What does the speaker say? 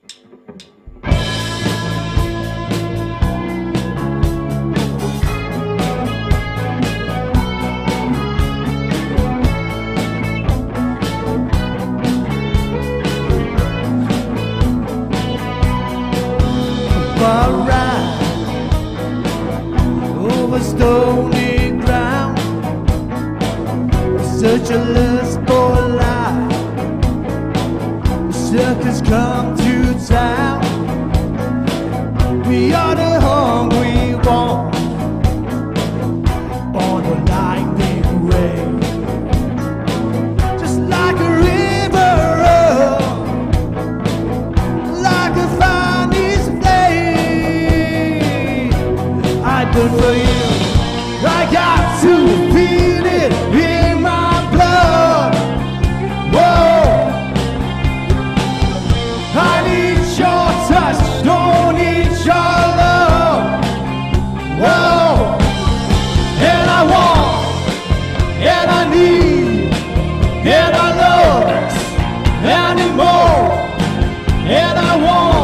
Ride over stony ground, such a lust for life. Suckers come to town. We are the hungry ones on a lightning rain, just like a river runs, like a finest flame. I burn for you. I got to feel it in my blood. Whoa, I need your touch, don't need your love. Whoa, and I want, and I need, and I love, and more, and I want.